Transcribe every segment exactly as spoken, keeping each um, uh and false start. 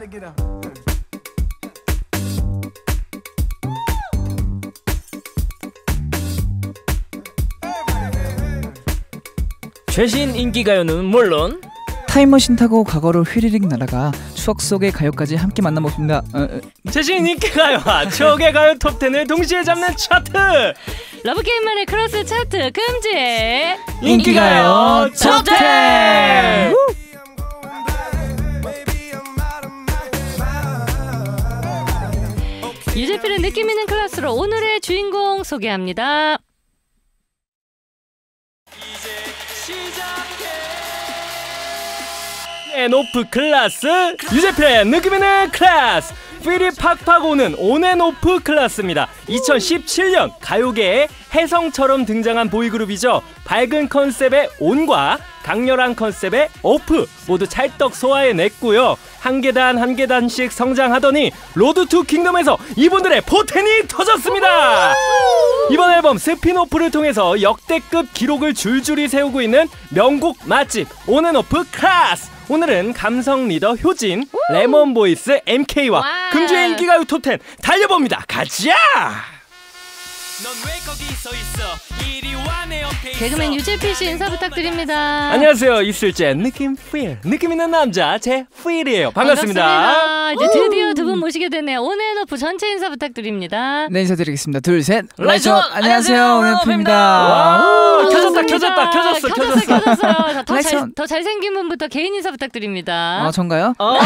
최신 인기가요는 물론 타임머신 타고 과거로 휘리릭 날아가 추억 속의 가요까지 함께 만나봅니다. 어, 어. 최신 인기가요와 추억의 가요 톱텐을 동시에 잡는 차트 러브게임만의 크로스 차트 금지 인기가요 톱텐. 유재필의 느낌 있는 클래스로 오늘의 주인공 소개합니다. 온앤오프 클래스 유재필의 느낌 있는 클래스. 필이 팍팍 오는 온앤오프 클래스입니다. 이천십칠 년 가요계에 혜성처럼 등장한 보이그룹이죠. 밝은 컨셉의 온과 강렬한 컨셉의 오프 모두 찰떡 소화해냈고요. 한 계단 한 계단씩 성장하더니 로드 투 킹덤에서 이분들의 포텐이 터졌습니다. 이번 앨범 스피노프를 통해서 역대급 기록을 줄줄이 세우고 있는 명곡 맛집 온앤오프 클래스. 오늘은 감성 리더 효진, 레몬 보이스 엠케이와 금주의 인기가요 톱텐 달려봅니다. 가자! 개그맨 유재필 씨 인사 부탁드립니다. 안녕하세요. 있을제 느낌 필 느낌 있는 남자 제 필이에요. 반갑습니다. 반갑습니다. 이제 드디어 두 분 모시게 되네요. 온앤오프 전체 인사 부탁드립니다. 네, 인사드리겠습니다. 둘, 셋. 라이트원. 안녕하세요. 온앤오프입니다. 켜졌다, 켜졌다, 켜졌어, 켜졌어, 켜졌어요. 더, 잘, 라이트원. 더 잘생긴 분부터 개인 인사 부탁드립니다. 아, 전가요? 어.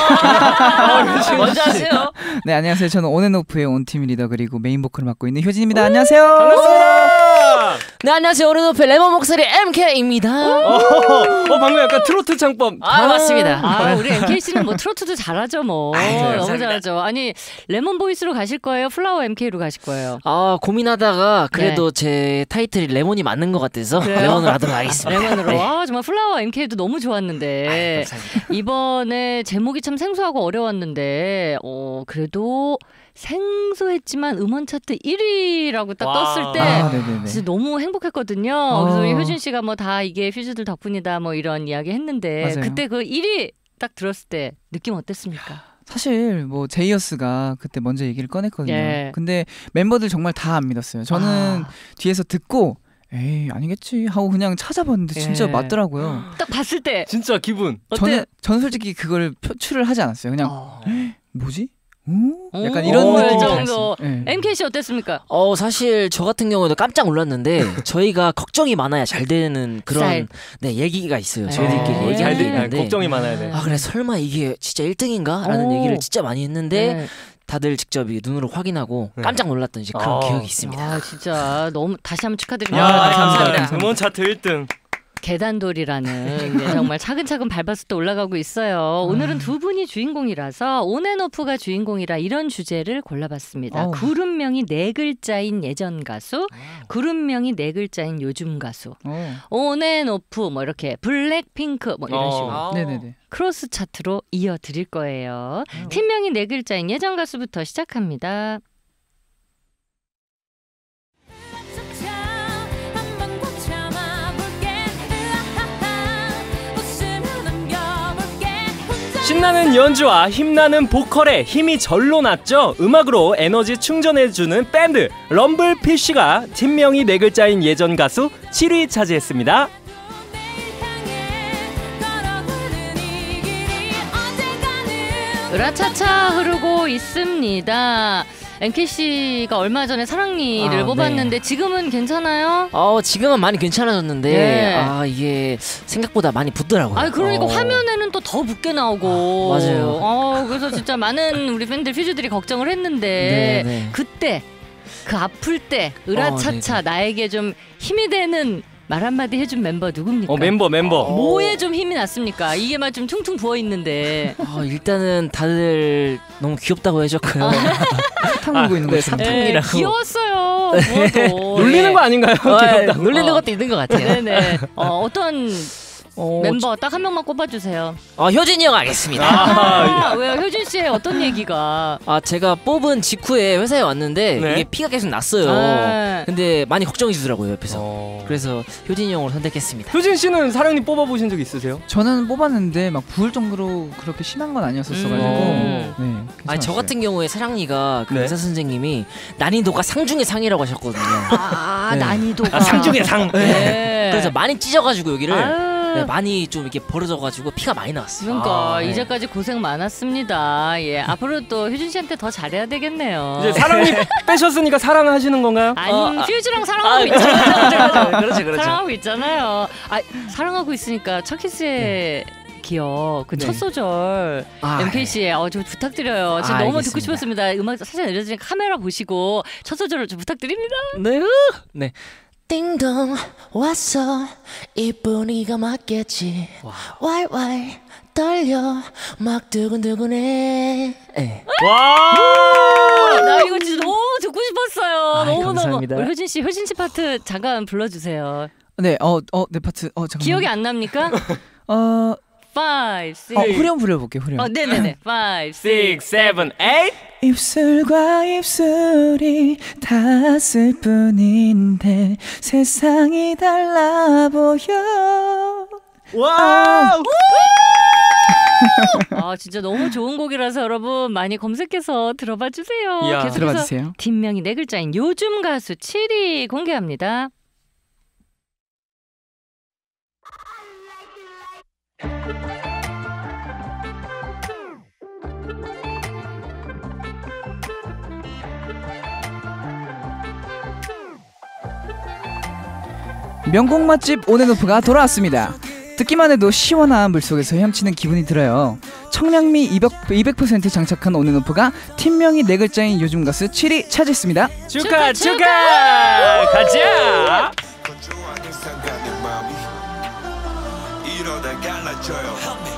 먼저 하세요. 네, 안녕하세요. 저는 온앤오프의 온팀 리더 그리고 메인 보컬을 맡고 있는 효진입니다. 안녕하세요. 반갑습니다. 네, 안녕하세요. 온앤오프의 레몬 목소리 엠케이입니다. 어, 어, 방금 약간 트로트 창법. 아, 맞습니다. 아, 우리 엠케이씨는 뭐 트로트도 잘하죠 뭐. 아유, 너무 감사합니다. 잘하죠. 아니, 레몬 보이스로 가실 거예요? 플라워 엠케이로 가실 거예요? 아, 고민하다가 그래도 제 타이틀이 레몬이 맞는 것 같아서 그래요? 레몬으로 하도록 하겠습니다. 레몬으로. 네. 아, 정말 플라워 엠케이도 너무 좋았는데. 아유, 감사합니다. 이번에 제목이 참 생소하고 어려웠는데 어, 그래도 생소했지만 음원 차트 일 위라고 딱 와. 떴을 때 아, 네네네. 진짜 너무 행복했거든요. 어. 그래서 우리 효진 씨가 뭐 다 이게 퓨즈들 덕분이다 뭐 이런 이야기 했는데 맞아요. 그때 그 일 위 딱 들었을 때 느낌 어땠습니까? 사실 뭐 제이어스가 그때 먼저 얘기를 꺼냈거든요. 예. 근데 멤버들 정말 다 안 믿었어요. 저는 아. 뒤에서 듣고 에이 아니겠지 하고 그냥 찾아봤는데 진짜 예. 맞더라고요. 딱 봤을 때 진짜 기분. 어때? 저는 저는 솔직히 그걸 표출을 하지 않았어요. 그냥 어. 뭐지? 오? 약간 오, 이런 오, 느낌이 정도. 들었어요. 네. 엠케이씨 어땠습니까? 어, 사실 저 같은 경우에도 깜짝 놀랐는데 저희가 걱정이 많아야 잘 되는 그런 스타일. 네, 얘기가 있어요. 네. 저희들끼리 어, 얘기하는 잘 게 돼. 있는데 걱정이 많아야 돼. 아, 그래 설마 이게 진짜 일 등인가? 라는 오. 얘기를 진짜 많이 했는데 네. 다들 직접 이 눈으로 확인하고 네. 깜짝 놀랐던 이제 그런 아. 기억이 있습니다. 아 진짜 너무 다시 한번 축하드립니다. 야, 아, 감사합니다. 감사합니다. 음원 차트 일 등. 계단돌이라는 네, 정말 차근차근 밟았을 때 올라가고 있어요. 오늘은 두 분이 주인공이라서 온앤오프가 주인공이라 이런 주제를 골라봤습니다. 어우. 그룹명이 네 글자인 예전 가수, 그룹명이 네 글자인 요즘 가수. 어. 온앤오프 뭐 이렇게 블랙핑크 뭐 이런 어. 식으로 아. 네네네. 크로스 차트로 이어드릴 거예요. 팀명이 네 글자인 예전 가수부터 시작합니다. 신나는 연주와 힘나는 보컬에 힘이 절로 났죠. 음악으로 에너지 충전해주는 밴드 럼블피쉬가 팀명이 네 글자인 예전 가수 칠 위 차지했습니다. 으라차차 흐르고 있습니다. 엠케이씨가 얼마 전에 사랑니를 아, 뽑았는데 지금은 괜찮아요? 어, 지금은 많이 괜찮아졌는데 네. 아, 이게 생각보다 많이 붓더라고요. 아 그러니까 어. 화면에는 또 더 붓게 나오고. 아, 맞아요. 어, 그래서 진짜 많은 우리 팬들 퓨즈들이 걱정을 했는데 네, 네. 그때 그 아플 때 으라차차 어, 나에게 좀 힘이 되는 말 한마디 해준 멤버 누굽니까? 어 멤버 멤버. 뭐에 좀 힘이 났습니까? 이게 막 좀 퉁퉁 부어 있는데. 어, 일단은 다들 너무 귀엽다고 해줬고요. 사탕 물고 있는 네, 것처럼. 사탕. 예, 탕이라고. 귀여웠어요. 부어도. 놀리는 예. 거 아닌가요? 어, 귀엽다고. 놀리는 어. 것도 있는 것 같아요. 네네. 어, 어떤 어, 멤버 딱 한 명만 꼽아주세요. 어, 효진이 형 알겠습니다. 아, 왜요? 효진 씨의 어떤 얘기가? 아 제가 뽑은 직후에 회사에 왔는데 네. 이게 피가 계속 났어요. 아. 근데 많이 걱정해 주더라고요 옆에서. 어... 그래서 효진이 형으로 선택했습니다. 효진 씨는 사랑니 뽑아보신 적 있으세요? 저는 뽑았는데 막 부을 정도로 그렇게 심한 건 아니었었어가지고 음. 네, 아니 저 괜찮았어요. 같은 경우에 사랑니가 그 네. 의사 선생님이 난이도가 상중의 상이라고 하셨거든요. 아, 네. 난이도가. 아, 상 중에 상. 네. 그래서 많이 찢어가지고 여기를 아유. 네, 많이 좀 이렇게 벌어져가지고 피가 많이 나왔어요. 그러니까 아, 네. 이제까지 고생 많았습니다. 예, 앞으로 또 효진 씨한테 더 잘해야 되겠네요. 이제 사랑니 빼셨으니까 사랑하시는 건가요? 아니, 어, 아. 퓨즈랑 사랑하고 아, 있잖아요. 그렇죠, 그렇죠. 사랑하고 있잖아요. 아, 사랑하고 있으니까 첫 키스의 기억, 그 첫 네. 소절 아, 엠케이 씨의 어, 좀 부탁드려요. 지금 아, 너무 알겠습니다. 듣고 싶었습니다. 음악 사진 내려주니까 카메라 보시고 첫 소절을 좀 부탁드립니다. 네. 네. 띵동 왔어 이쁜이가 맞겠지. 왈왈 떨려 막 두근두근해. 네. 와! 나 이거 진짜 너무 듣고 싶었어요. 아이, 너무 너무. 감사합니다. 우리 효진 씨, 효진 씨 파트 잠깐 불러주세요. 네, 어, 어, 내 파트. 어, 잠깐만. 기억이 안 납니까? 어, five, six. 어, 후렴 부려볼게. 후렴. 어, 네네네. five, six. six, seven, eight. 입술과 입술이 닿았을 뿐인데 세상이 달라 보여. 와우! 아, 진짜 너무 좋은 곡이라서 여러분 많이 검색해서 들어봐 주세요. 이야. 계속해서 들어봐 주세요. 팀명이 네 글자인 요즘 가수 칠 위 공개합니다. 명곡 맛집 온앤오프가 돌아왔습니다. 듣기만 해도 시원한 물속에서 헤엄치는 기분이 들어요. 청량미 이백 퍼센트 장착한 온앤오프가 팀명이 네 글자인 요즘 가수 칠 위 차지했습니다. 축하 축하, 축하! 가자! 건조하게 상가는 마음이 이러다 갈라져요.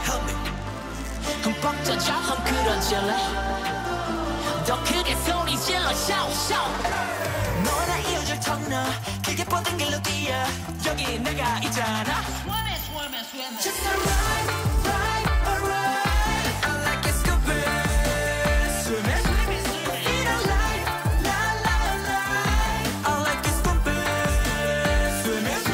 흠뻑 젖어 헝클어질래 더 크게 소리 질러 shout shout 너나 이어질 터널 길게 뻗은 길로 뛰어 여기 내가 있잖아 Just a ride, ride, alright I like it stupid 스매시 Feel alive, la la la I like it stupid 스매시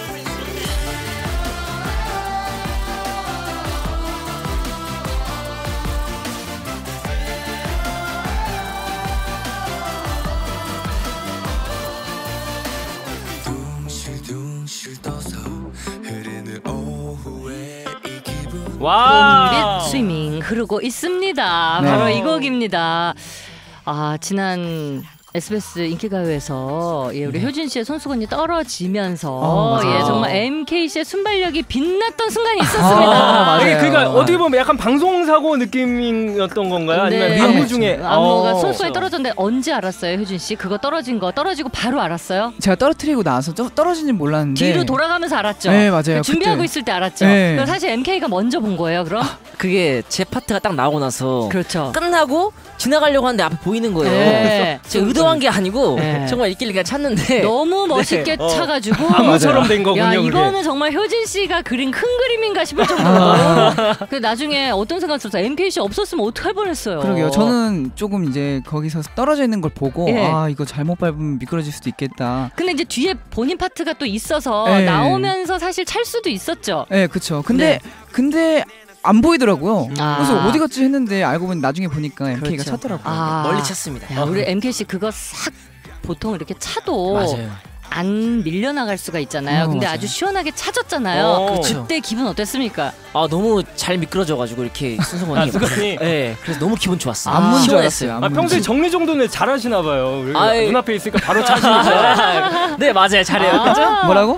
둥실둥실 떠서 흐르는 오후에 이 기분 와! 빛 스위밍 흐르고 있습니다. 네. 바로 이 곡입니다. 아, 지난 에스비에스 인기가요에서 예, 우리 효진 씨의 손수건이 떨어지면서 어, 맞아요. 예, 정말 엠케이 씨의 순발력이 빛났던 순간이 있었습니다. 아, 맞아요. 이게 그러니까 아. 어떻게 보면 약간 방송사고 느낌이었던 건가요? 아니면 네. 안무 중에 안무가 어. 손수건이 떨어졌는데 언제 알았어요, 효진 씨? 그거 떨어진 거 떨어지고 바로 알았어요? 제가 떨어뜨리고 나서 또 떨어진지 몰랐는데 뒤로 돌아가면서 알았죠. 네, 맞아요. 준비하고 그때. 있을 때 알았죠. 네. 그럼 사실 엠케이가 먼저 본 거예요, 그럼? 그게 제 파트가 딱 나오고 나서 그렇죠. 끝나고 지나가려고 하는데 앞에 보이는 거예요. 네. 제가 의도한 게 아니고 네. 정말 있길래 그냥 찾는데 너무 멋있게 어. 차가지고 안무처럼 된 거군요. 야, 그게. 이거는 정말 효진 씨가 그린 큰 그림인가 싶을 정도로. 아. 그 나중에 어떤 생각 들었어요? 엠케이 씨 없었으면 어떡할 뻔했어요. 그러게요. 저는 조금 이제 거기서 떨어져 있는 걸 보고 예. 아 이거 잘못 밟으면 미끄러질 수도 있겠다. 근데 이제 뒤에 본인 파트가 또 있어서 네. 나오면서 사실 찰 수도 있었죠. 네, 그렇죠. 근데 네. 근데 안 보이더라고요. 아. 그래서 어디 갔지 했는데 알고 보니 나중에 보니까 엠케이가 그렇죠. 찾더라고요. 아. 멀리 찾습니다. 야, 우리 엠케이 씨 그거 싹 보통 이렇게 차도 맞아요. 안 밀려나갈 수가 있잖아요. 어, 근데 맞아요. 아주 시원하게 찾았잖아요. 어. 그렇죠. 그때 기분 어땠습니까? 아 너무 잘 미끄러져가지고 이렇게 순서건이. 아, 수건이? 네, 그래서 너무 기분 좋았어요. 안 문줄 시원했어요. 알았어요. 아, 평소에 정리 정도는 잘하시나 봐요. 우리 아이. 눈앞에 있으니까 바로 차시니까. 네 맞아요, 잘해요. 아. 뭐라고?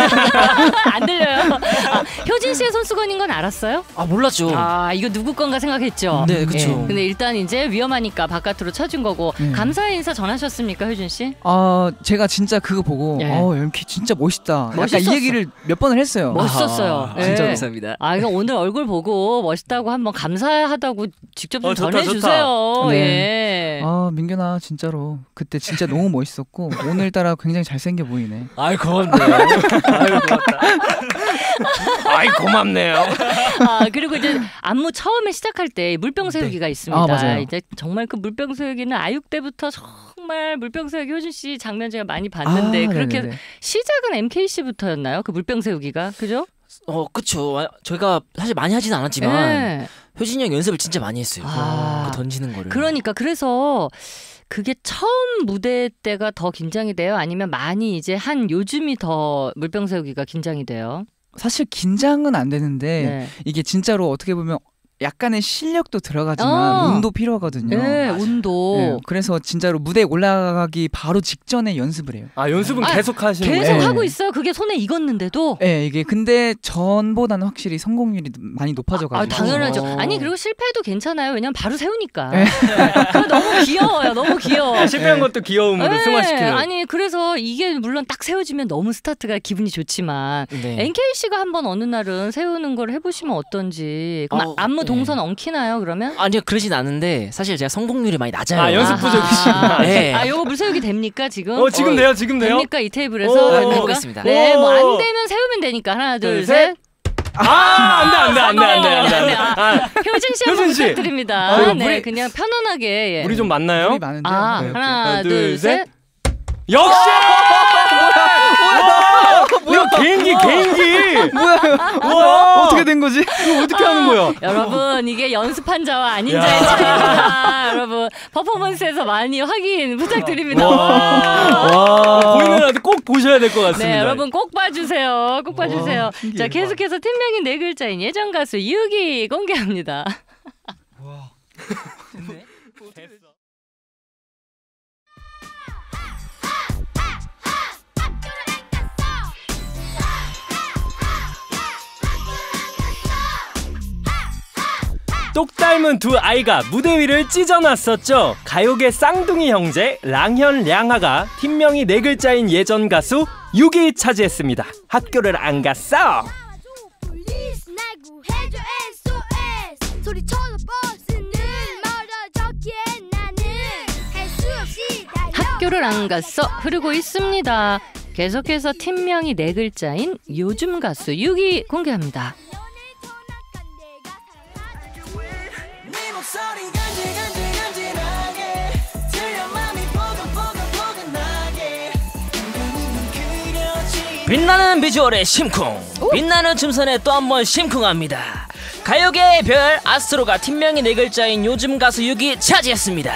안 들려요. 아, 효진 씨의 손수건인 건 알았어요? 아 몰랐죠. 아, 이거 누구 건가 생각했죠. 네, 그쵸. 예. 근데 일단 이제 위험하니까 바깥으로 쳐준 거고 네. 감사의 인사 전하셨습니까, 효진 씨? 아 제가 진짜 그거 보고 예. 어 엠케이 진짜 멋있다. 약간 멋있었어. 이 얘기를 몇 번을 했어요. 멋있었어요. 아, 예. 진짜 감사합니다. 아, 이거 오늘 얼굴 보고 멋있다고 한번 감사하다고 직접 좀 어, 좋다, 전해주세요. 좋다. 예. 아 민규나 진짜로 그때 진짜 너무 멋있었고 오늘따라 굉장히 잘생겨 보이네. 아이 고맙네요. 아유 고맙다. 아이 고맙네요. 아 그리고 이제 안무 처음에 시작할 때 물병 세우기가 있습니다. 아, 맞아요. 이제 정말 그 물병 세우기는 아육 때부터 정말 물병 세우기 효준 씨 장면 제가 많이 봤는데 아, 그렇게 네네네. 시작은 엠케이 씨부터였나요? 그 물병 세우기가 그죠? 어 그쵸. 아, 저희가 사실 많이 하지는 않았지만 네. 효진이 형 연습을 진짜 많이 했어요. 아. 그 던지는 거를. 그러니까 그래서 그게 처음 무대 때가 더 긴장이 돼요? 아니면 많이 이제 한 요즘이 더 물병 세우기가 긴장이 돼요? 사실 긴장은 안 되는데 네. 이게 진짜로 어떻게 보면 약간의 실력도 들어가지만 어. 운도 필요하거든요. 네, 온도. 네, 그래서 진짜로 무대에 올라가기 바로 직전에 연습을 해요. 아 연습은 아, 계속 하시는 계속 거예요? 네. 하고 있어요. 그게 손에 익었는데도. 네, 이게 근데 전보다는 확실히 성공률이 많이 높아져가지고. 아, 당연하죠. 어. 아니 그리고 실패해도 괜찮아요. 왜냐면 바로 세우니까. 네. 그거 너무 귀여워요. 너무 귀여워. 아, 실패한 것도 귀여움으로 네, 승화시키는. 아니 그래서 이게 물론 딱 세워지면 너무 스타트가 기분이 좋지만 네. 엔케이 씨가 한번 어느 날은 세우는 걸 해보시면 어떤지. 그럼 어, 안무 네. 동선 엉키나요 그러면? 아니요 그러진 않은데 사실 제가 성공률이 많이 낮아요. 아, 연습 부족이시구나. 네. 아 요거 물세우기 됩니까 지금? 어 지금 어, 돼요 지금 돼요? 됩니까 이 테이블에서? 오, 됩니까? 해보겠습니다. 네, 뭐 오. 안 되면 세우면 되니까 하나 둘, 둘, 셋. 아 안돼 안돼 안돼 안돼 안돼 안돼. 아, 효진 씨 한번 효진 씨. 부탁드립니다. 아, 이거 네, 물이- 그냥 편안하게. 예. 우리 좀 맞나요? 물이 많은데. 아 네, 하나 하나, 둘 둘, 셋. 역시! 뭐야 개인기 개인기 뭐야? 와 어떻게 된 거지? 이거 어떻게 하는 거야? 여러분 이게 연습한 자와 아닌 야. 자의 차이입니다. 여러분 퍼포먼스에서 많이 확인 부탁드립니다. 와 보이는 라도 꼭 보셔야 될 것 같습니다. 네, 여러분 꼭 봐주세요. 꼭 봐주세요. 신기해. 자, 계속해서 팀명이 네 글자인 예전 가수 유기 공개합니다. 똑 닮은 두 아이가 무대 위를 찢어놨었죠. 가요계 쌍둥이 형제 랑현 량하가 팀명이 네 글자인 예전 가수 유기 차지했습니다. 학교를 안 갔어. 플리즈 날 구해줘 에스오에스 소리쳐도 버스는 멀어졌기에 나는 할 수 없이 달려 학교를 안 갔어 흐르고 있습니다. 계속해서 팀명이 네 글자인 요즘 가수 유기 공개합니다. 네 목소리 간질간질간질하게 들려 맘이 뽀글뽀글뽀글하게 그려진 빛나는 비주얼의 심쿵, 빛나는 춤선에 또 한 번 심쿵합니다. 가요계의 별 아스트로가 팀명이 네 글자인 요즘 가수 유기 차지했습니다.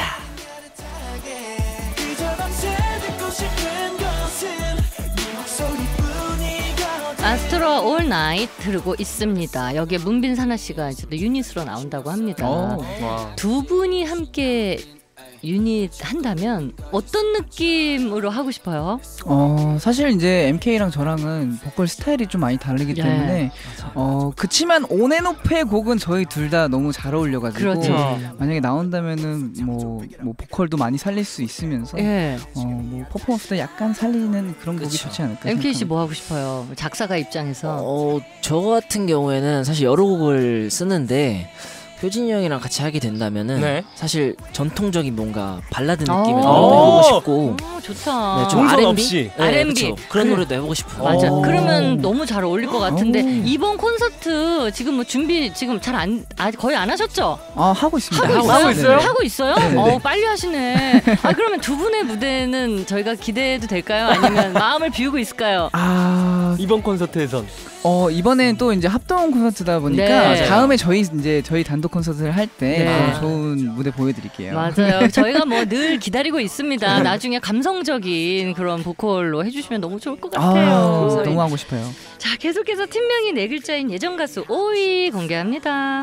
그저 밤새 듣고 싶은 것은 네 목소리뿐이거든. 아스트로 올 나잇 흐르고 있습니다. 여기에 문빈 사나 씨가 이제 또 유닛으로 나온다고 합니다. 오. 와. 두 분이 함께 유닛 한다면 어떤 느낌으로 하고 싶어요? 어 사실 이제 엠케이랑 저랑은 보컬 스타일이 좀 많이 다르기 예. 때문에 어 그치만 온앤오프의 곡은 저희 둘 다 너무 잘 어울려가지고 그렇죠. 만약에 나온다면은 뭐, 뭐 보컬도 많이 살릴 수 있으면서 예. 어뭐 퍼포먼스도 약간 살리는 그런 곡이 그쵸. 좋지 않을까 엠케이 씨 생각합니다. 뭐 하고 싶어요? 작사가 입장에서. 어, 저 같은 경우에는 사실 여러 곡을 쓰는데 효진이 형이랑 같이 하게 된다면은 네. 사실 전통적인 뭔가 발라드 어. 느낌의 오. 노래도 해보고 싶고 오, 좋다. 네, 좀 동선 알앤비? 없이. 네, 알앤비. 그쵸. 그런 그- 노래도 해보고 싶어요. 맞아. 오. 그러면 너무 잘 어울릴 것 같은데 오. 이번 콘서트 지금 뭐 준비 지금 잘 안 아, 거의 안 하셨죠? 아 하고 있습니다. 하고 하고 있어요? 있어요? 하고 있어요? 네네. 어, 빨리 하시네. 아 그러면 두 분의 무대는 저희가 기대해도 될까요? 아니면 마음을 비우고 있을까요? 아, 이번 콘서트에선 어 이번엔 또 이제 합동 콘서트다 보니까 네. 다음에 저희 이제 저희 단독 콘서트를 할 때 네. 좋은 무대 보여드릴게요. 맞아요. 저희가 뭐 늘 기다리고 있습니다. 나중에 감성적인 그런 보컬로 해주시면 너무 좋을 것 아, 같아요. 저희. 너무 하고 싶어요. 자 계속해서 팀명이 네 글자인 예전 가수 오 위 공개합니다.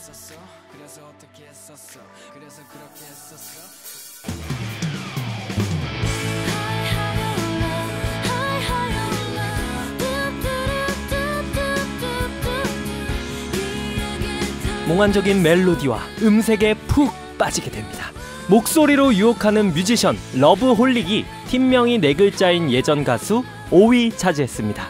몽환적인 멜로디와 음색에 푹 빠지게 됩니다. 목소리로 유혹하는 뮤지션 러브홀릭이 팀명이 네 글자인 예전 가수 오 위 차지했습니다.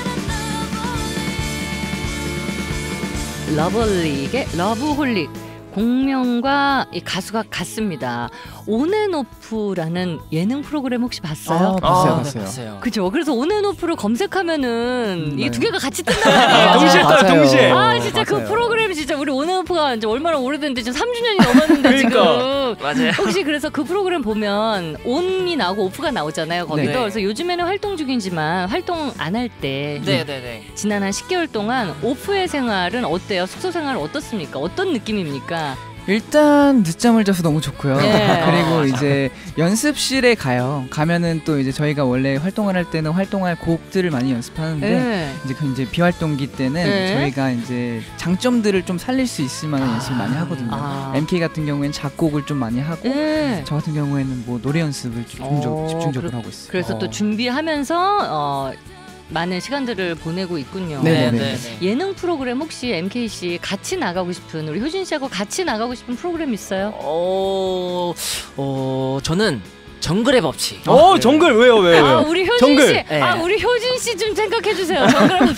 러블릭의 러브홀릭. 공명과 이 가수가 같습니다. 온앤오프라는 예능 프로그램 혹시 봤어요? 아, 봤어요, 아, 봤어요. 네, 봤어요. 그죠. 그래서 온앤오프를 검색하면은 음, 이게 네. 두 개가 같이 뜬단 말이에요. 동시에 떠요, 맞아요. 동시에. 아 진짜 그 맞아요. 프로그램이 진짜 우리 온앤오프가 이제 얼마나 오래됐는데 지금 삼 주년이 넘었는데 그러니까. 지금 맞아요. 혹시 그래서 그 프로그램 보면 온이 나오고 오프가 나오잖아요 거기도. 네. 그래서 요즘에는 활동 중이지만 활동 안 할 때 네네네. 지난 한 십 개월 동안 오프의 생활은 어때요? 숙소 생활 어떻습니까? 어떤 느낌입니까? 일단 늦잠을 자서 너무 좋고요. 네. 그리고 이제 연습실에 가요. 가면은 또 이제 저희가 원래 활동을 할 때는 활동할 곡들을 많이 연습하는데 네. 이제 그 이제 비활동기 때는 네. 저희가 이제 장점들을 좀 살릴 수 있을 만한 연습을 많이 하거든요. 아. 엠케이 같은 경우에는 작곡을 좀 많이 하고 네. 저 같은 경우에는 뭐 노래 연습을 집중적으로, 어, 집중적으로 그래- 하고 있어요. 그래서 또 준비하면서 어, 많은 시간들을 보내고 있군요. 네네네. 네네. 예능 프로그램 혹시 엠케이 씨 같이 나가고 싶은 우리 효진 씨하고 같이 나가고 싶은 프로그램 있어요? 어, 어, 저는 정글의 법칙. 어 정글 왜요 왜요? 아 왜요? 우리 효진 정글. 씨, 네. 아 우리 효진 씨 좀 생각해 주세요. 정글 없이.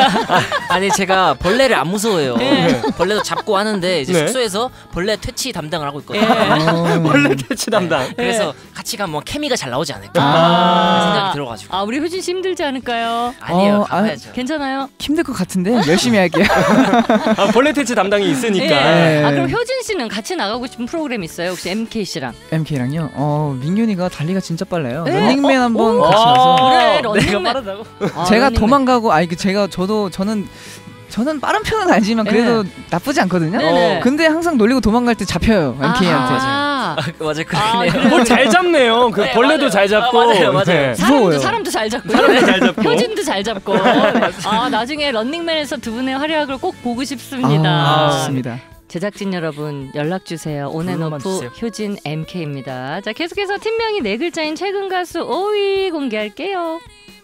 아니 제가 벌레를 안 무서워해요. 네. 벌레도 잡고 하는데 이제 네. 숙소에서 벌레 퇴치 담당을 하고 있거든요. 어, 원래 퇴치 담당. 그래서 같이 가면 뭐 케미가 잘 나오지 않을까 아. 생각이 들어가지고. 아 우리 효진 씨 힘들지 않을까요? 아니에요, 어, 가봐야죠. 괜찮아요? 힘들 것 같은데 열심히 할게요. 아, 벌레 퇴치 담당이 있으니까. 예. 네. 아 그럼 효진 씨는 같이 나가고 싶은 프로그램 있어요? 혹시 엠케이 씨랑? 엠케이랑요. 어 민균이가 달리가 진짜 빨라요. 네? 런닝맨 한번 오. 같이 아. 가서 그래 내가 런닝맨. 빠르다고? 아, 제가 런닝맨. 도망가고 아니 그 제가 저도 저는 저는 빠른 편은 아니지만 그래도 나쁘지 않거든요. 네네. 근데 항상 놀리고 도망갈 때 잡혀요 엠케이한테. 아, 맞아요, 아, 그러네요. 그래요? 뭘 잘 잡네요. 그 네, 벌레도 맞아요. 잘 잡고. 아, 맞아요, 맞아요. 네. 사람도 무서워요. 사람도 잘 잡고 사람도 잘 잡고. 효진도 잘 잡고 아 나중에 런닝맨에서 두 분의 활약을 꼭 보고 싶습니다. 아, 좋습니다. 제작진 여러분 연락 주세요. 불러만 온앤오프 주세요. 효진 엠케이입니다. 자 계속해서 팀명이 네 글자인 최근 가수 오 위 공개할게요.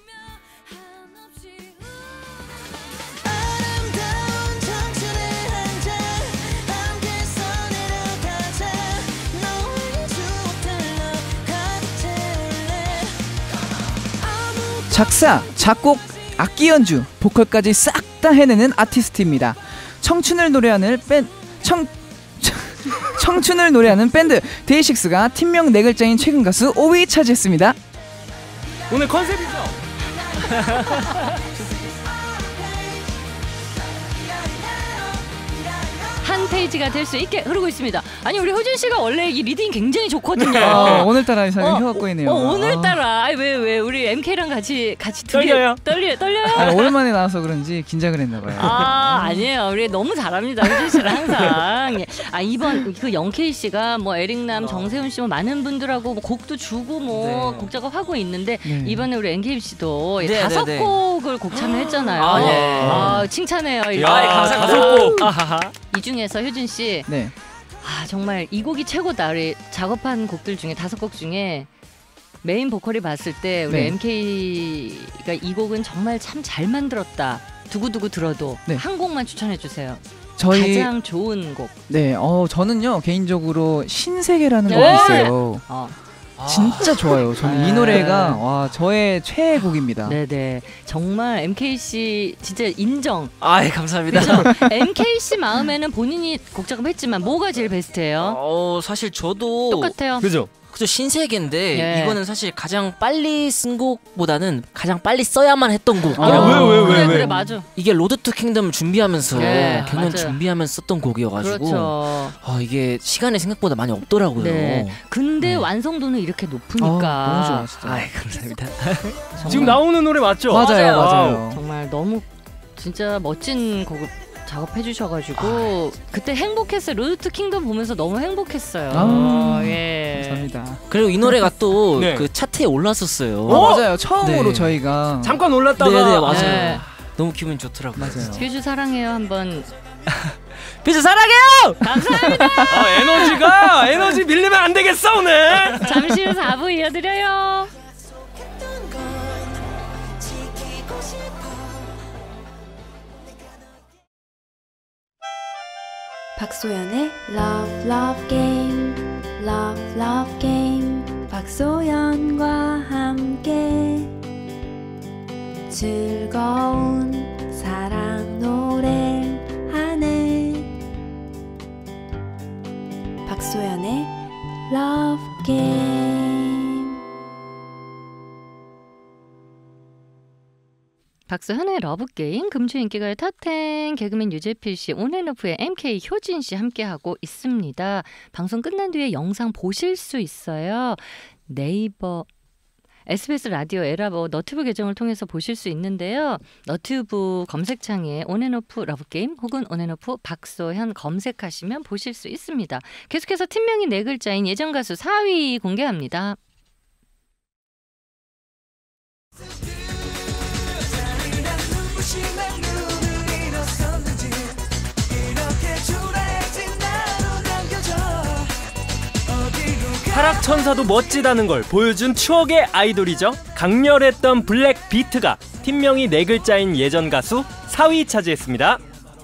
아름다운 청춘의 한장 함께서 내려가자 너의 추억들로 가득 채울래 아무 작사, 작곡, 악기 연주, 보컬까지 싹 다 해내는 아티스트입니다. 청춘을 노래하는 밴 청 청춘을 노래하는 밴드 데이식스가 팀명 네 글자인 최근 가수 오 위 차지했습니다. 오늘 컨셉이죠. 한 페이지가 될 수 있게 흐르고 있습니다. 아니 우리 효진 씨가 원래 이 리딩 굉장히 좋거든요. 아, 오늘따라 이 사람 어, 혀가 꼬이네요. 어, 오늘따라 왜왜 왜, 우리 엠케이랑 같이 같이 두 개- 떨려요. 떨려 떨려요. 아, 아, 오랜만에 나와서 그런지 긴장을 했나봐요. 아 아니에요. 우리 너무 잘합니다. 효진 씨랑 항상. 예. 아 이번 그 영케이 씨가 뭐 에릭남, 정세훈 씨 뭐 많은 분들하고 뭐 곡도 주고 뭐 네. 곡 작업하고 있는데 네. 이번에 우리 엠케이 씨도 네, 다섯 네, 네. 곡을 곡 참여했잖아요. 아, 예. 아, 칭찬해요. 야, 일단. 감사합니다. 다섯 곡. 아하하. 이 중에서 효진 씨, 네. 아 정말 이 곡이 최고다. 우리 작업한 곡들 중에 다섯 곡 중에 메인 보컬이 봤을 때 우리 네. 엠케이가 이 곡은 정말 참 잘 만들었다. 두고두고 들어도 네. 한 곡만 추천해 주세요. 저희 가장 좋은 곡. 네, 어 저는요 개인적으로 신세계라는 네. 곡이 있어요. 어. 진짜 좋아요. 저는 이 네. 노래가 와 저의 최애곡입니다. 네네. 정말 엠케이 씨 진짜 인정. 아, 예, 감사합니다. 엠케이 씨 마음에는 본인이 곡 작업했지만 뭐가 제일 베스트예요? 어, 사실 저도 똑같아요. 그죠? 그저 신세계인데 예. 이거는 사실 가장 빨리 쓴 곡보다는 가장 빨리 써야만 했던 곡. 아, 왜, 왜, 왜, 그래 왜? 그래 맞아. 이게 로드 투 킹덤을 준비하면서 예, 경연 맞아요. 준비하면서 썼던 곡이어가지고 그렇죠. 아, 이게 시간이 생각보다 많이 없더라고요. 네. 근데 네. 완성도는 이렇게 높으니까. 아, 너무 좋아 진짜. 아이, 감사합니다. 정말, 지금 나오는 노래 맞죠? 맞아요, 와우. 맞아요. 정말 너무 진짜 멋진 곡을 작업해 주셔가지고 그때 행복했어요. 로드 투 킹덤 보면서 너무 행복했어요. 아, 예. 감사합니다. 그리고 이 노래가 또 그 네. 차트에 올랐었어요. 어, 맞아요. 처음으로 네. 저희가 잠깐 올랐다가 네네, 맞아요. 네. 너무 기분 좋더라고요. 맞아요. 퓨즈 사랑해요 한번. 비즈 사랑해요. 감사합니다. 아, 에너지가 에너지 밀리면 안 되겠어 오늘. 잠시 후 사 부 이어드려요. 약속했던 건 지키고 싶어 박소연의 Love Love Game Love Love Game 박소연과 함께 즐거운 사랑 노래하네 game. 박소현의 러브게임, 금주 인기가요 탑텐, 개그맨 유재필 씨, 온앤오프의 엠케이 효진 씨 함께하고 있습니다. 방송 끝난 뒤에 영상 보실 수 있어요. 네이버, 에스비에스 라디오 에라버 너튜브 계정을 통해서 보실 수 있는데요. 너튜브 검색창에 온앤오프 러브게임 혹은 온앤오프 박소현 검색하시면 보실 수 있습니다. 계속해서 팀명이 네 글자인 예전 가수 사 위 공개합니다. 타락천사도 멋지다는 걸 보여준 추억의 아이돌이죠. 강렬했던 블랙비트가 팀명이 네 글자인 예전 가수 사 위 차지했습니다.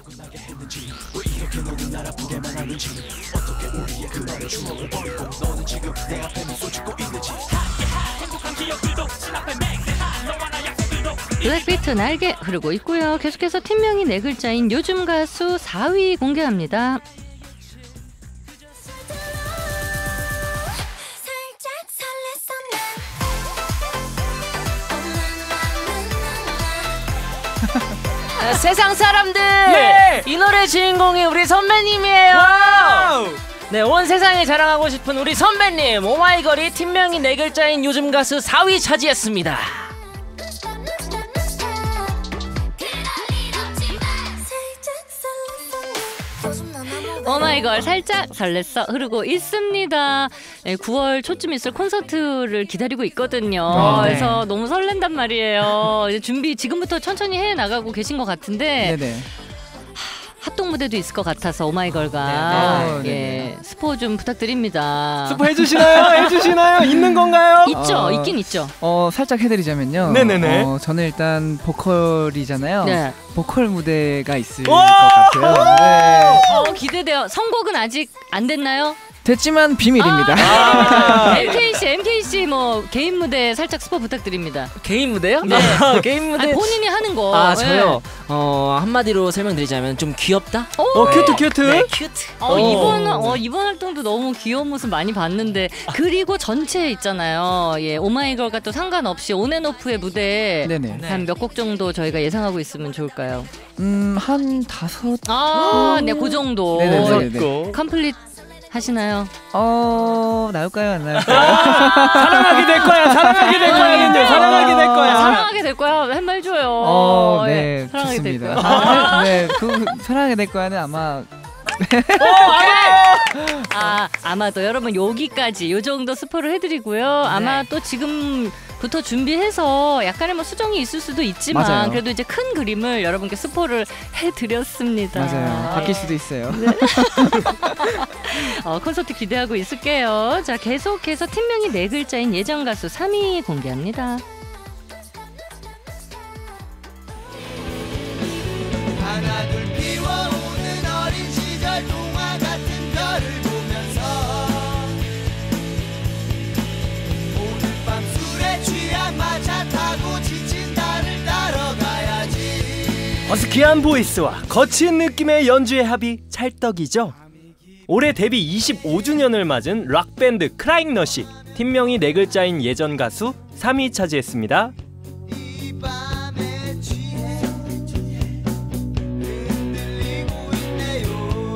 블랙비트 날개 흐르고 있고요. 계속해서 팀명이 네 글자인 요즘 가수 사 위 공개합니다. 아, 세상 사람들, 네. 이 노래 주인공이 우리 선배님이에요. 와우! 네, 온 세상에 자랑하고 싶은 우리 선배님 오마이걸이 팀명이 네 글자인 요즘 가수 사 위 차지했습니다. 오마이걸 살짝 설렜어 흐르고 있습니다. 네, 구월 초쯤 있을 콘서트를 기다리고 있거든요. 아, 네. 그래서 너무 설렌단 말이에요. 이제 준비 지금부터 천천히 해 나가고 계신 것 같은데 네네. 합동 무대도 있을 것 같아서 오마이걸과 네, 네. 예, 스포 좀 부탁드립니다. 스포 해주시나요? 해주시나요? 있는 건가요? 있죠, 어, 있긴 있죠. 어 살짝 해드리자면요. 네네네. 어, 저는 일단 보컬이잖아요. 네. 보컬 무대가 있을 오! 것 같아요. 네. 어, 기대돼요. 선곡은 아직 안 됐나요? 됐지만 비밀입니다. 아. 엠케이씨, 엠케이씨 뭐 개인 무대 살짝 스포 부탁드립니다. 개인 무대요? 네. 아, 개인 무대. 아니, 본인이 하는 거. 아, 네. 저요. 어, 한마디로 설명드리자면 좀 귀엽다. 어, 큐트 큐트. 네, 큐트. 어, 오. 이번 어, 이번 활동도 너무 귀여운 모습 많이 봤는데 그리고 전체 있잖아요. 예, 오마이걸과 또 상관없이 온앤오프의 무대 네네. 한 몇 곡 정도 저희가 예상하고 있으면 좋을까요? 음한 다섯. 아, 네, 그 정도. 네네네. 고 컴플릿 하시나요? 어 나올까요 안 나올까요? 사랑하게 될 거야. 사랑하게 될 거야. 님들 사랑하게 될 거야. 아, 사랑하게 될 거야. 할 말 줘요. 어, 예, 네, 사랑하게 될 좋습니다. 거야. 아, 네, 그 사랑하게 될 거야는 아마 아, 아마도 여러분 여기까지 요 정도 스포를 해드리고요. 아마 또 지금부터 준비해서 약간의 뭐 수정이 있을 수도 있지만 맞아요. 그래도 이제 큰 그림을 여러분께 스포를 해드렸습니다. 맞아요. 바뀔 수도 있어요. 어, 콘서트 기대하고 있을게요. 자, 계속해서 팀명이 네 글자인 예전 가수 삼 위 공개합니다. 하나둘 피워오는 어린 시절 동화 같은 별을 보면서 오늘 밤 술에 취한 마차 타고 지친 달을 따러 가야지. 허스키한 보이스와 거친 느낌의 연주의 합이 찰떡이죠. 올해 데뷔 이십오 주년을 맞은 락밴드 크라잉넛이 팀명이 네 글자인 예전 가수 삼 위 차지했습니다. 이 밤에 취해 흔들리고 있네요.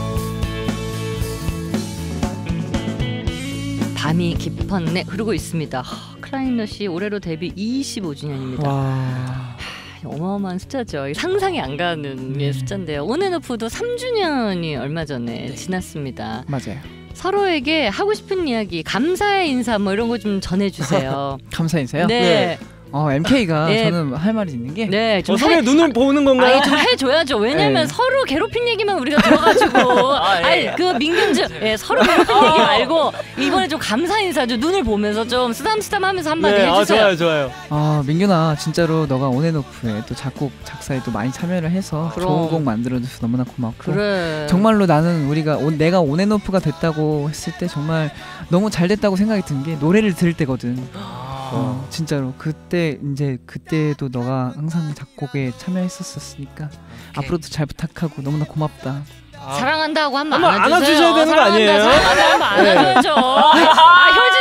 밤이 깊었네 흐르고 있습니다. 하, 크라잉넛이 올해로 데뷔 이십오 주년입니다. 와. 어마어마한 숫자죠. 상상이 안 가는 예, 숫자인데요. 온앤오프도 삼 주년이 얼마 전에 지났습니다. 맞아요. 서로에게 하고 싶은 이야기, 감사의 인사 뭐 이런 거 좀 전해주세요. 감사 인사요? 네, 어 엠케이가 네. 저는 할 말이 있는 게 네, 좀 어, 서로의 해, 눈을 보는 건가요? 아니 좀 해줘야죠. 왜냐면 네. 서로 괴롭힌 얘기만 우리가 들어가지고 아, 예. 아니 그 민경즈 예, 서로 괴롭힌 얘기 말고 이번에 좀 감사 인사 좀 눈을 보면서 좀 쓰담쓰담하면서 한마디 네, 아, 해주세요. 좋아요, 좋아요. 아 민균아 진짜로 너가 온앤오프에 또 작곡 작사에 또 많이 참여를 해서 그럼. 좋은 곡 만들어줘서 너무나 고맙고 그래. 정말로 나는 우리가 온, 내가 온앤오프가 됐다고 했을 때 정말 너무 잘 됐다고 생각이 든 게 노래를 들을 때거든. 어, 진짜로 그때 이제 그때도 너가 항상 작곡에 참여했었으니까 앞으로도 잘 부탁하고 너무나 고맙다. 사랑한다고 한번 한번 안아주세요. 안아주셔야 되는 거 아니에요? 사랑한다, 사랑한다 한번 네. 안아줘야죠. 아, 효진